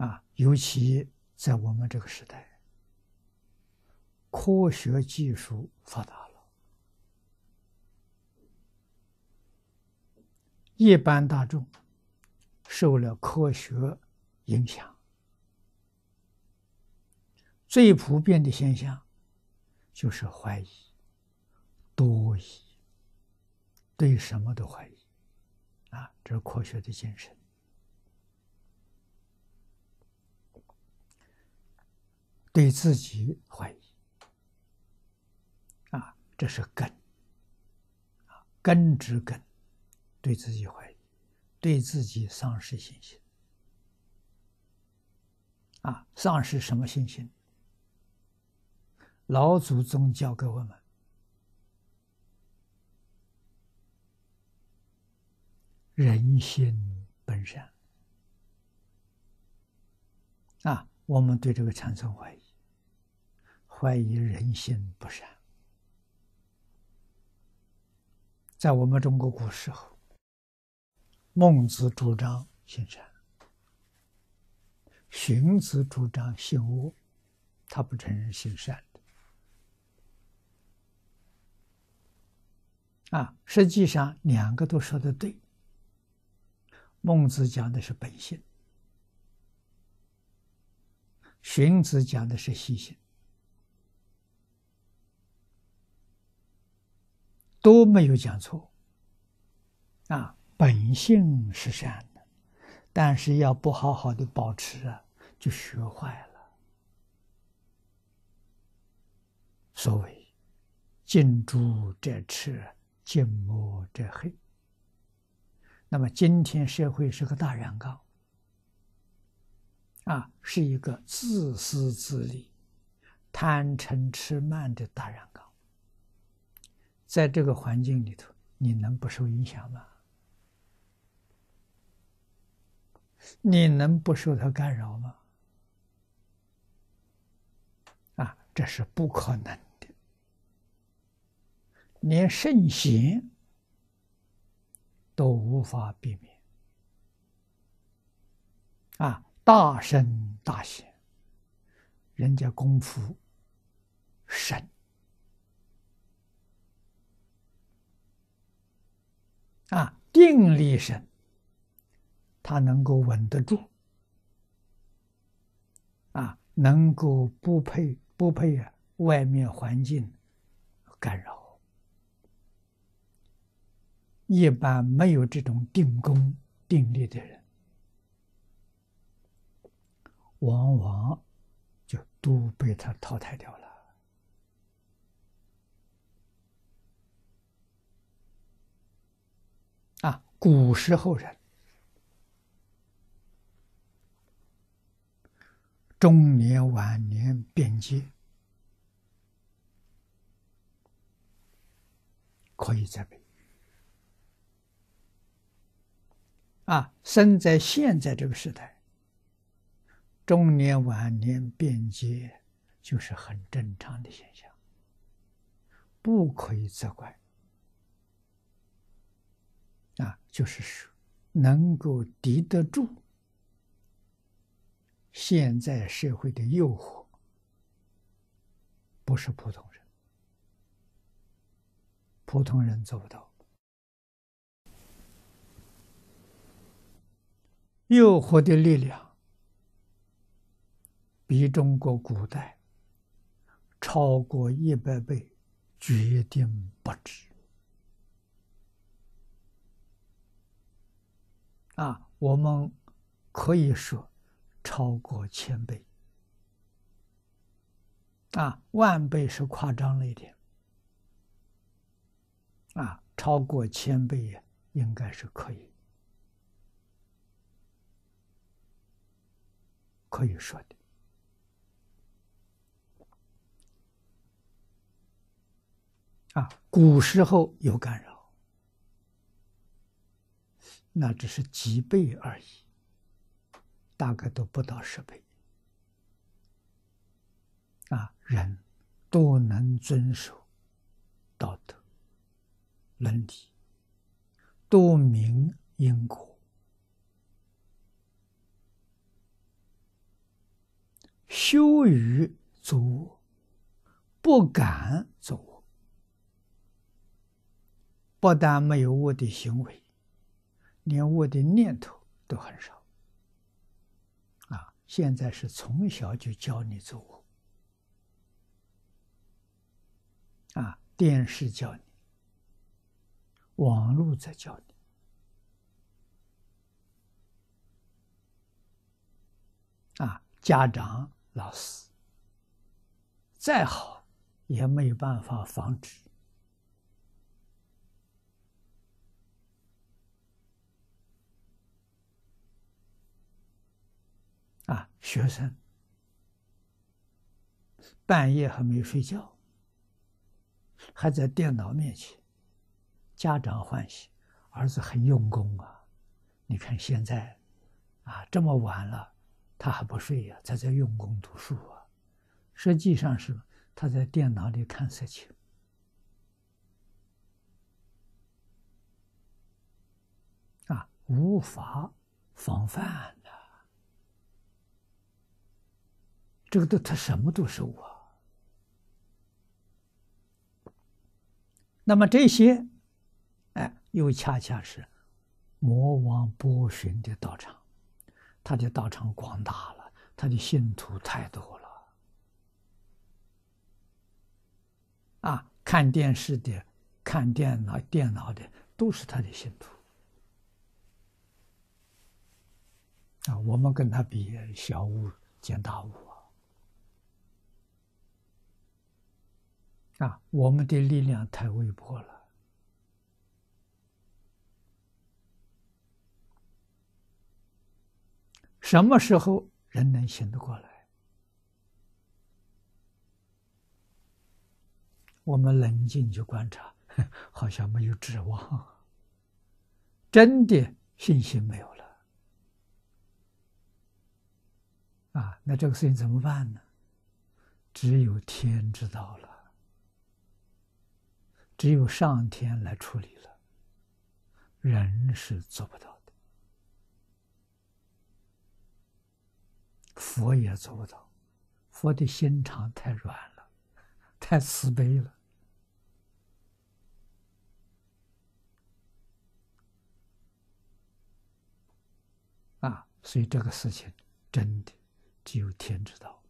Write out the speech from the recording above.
尤其在我们这个时代，科学技术发达了，一般大众受了科学影响，最普遍的现象就是怀疑、多疑，对什么都怀疑，这是科学的精神。对自己怀疑，这是根，根之根，对自己怀疑，对自己丧失信心，丧失什么信心？老祖宗教给我们，人心本善，我们对这个产生怀疑，怀疑人心不善。在我们中国古时候，孟子主张行善，荀子主张行恶，他不承认行善的。实际上两个都说得对。孟子讲的是本性，荀子讲的是习性，都没有讲错。本性是善的，但是要不好好的保持就学坏了。所谓近朱者赤，近墨者黑。那么今天社会是个大染缸，是一个自私自利、贪嗔痴慢的大染缸。在这个环境里头，你能不受影响吗？你能不受它干扰吗？这是不可能的。连圣贤都无法避免。大圣大贤，人家功夫深，定力深，他能够稳得住，能够不被外面环境干扰。一般没有这种定功定力的人，往往就都被他淘汰掉了。古时候人中年晚年变节，可以再背。生在现在这个时代，中年晚年变节就是很正常的现象，不可以责怪。就是说能够抵得住现在社会的诱惑，不是普通人，普通人做不到。诱惑的力量比中国古代超过100倍，决定不止。我们可以说超过1000倍。10000倍是夸张了一点。超过1000倍应该是可以说的。古时候有干扰，那只是几倍而已，大概都不到10倍。人都能遵守道德伦理，都明因果， 羞于作恶，不敢作恶，不但没有恶的行为，连恶的念头都很少。现在是从小就教你作恶，电视教你，网络在教你，家长、老师再好也没有办法防止。学生半夜还没睡觉，还在电脑面前，家长欢喜，儿子很用功啊。你看现在这么晚了，他还不睡呀，他在用功读书啊。实际上是他在电脑里看色情。无法防范的，这个他什么都是我。那么这些，又恰恰是魔王波旬的道场，他的道场广大了，他的信徒太多了。看电视的、看电脑的，都是他的信徒。我们跟他比，小巫见大巫我们的力量太微薄了。什么时候人能醒得过来？我们冷静去观察，好像没有指望，真的信心没有了。那这个事情怎么办呢？只有天知道了，只有上天来处理了，人是做不到的，佛也做不到，佛的心肠太软了，太慈悲了。所以这个事情真的只有天知道。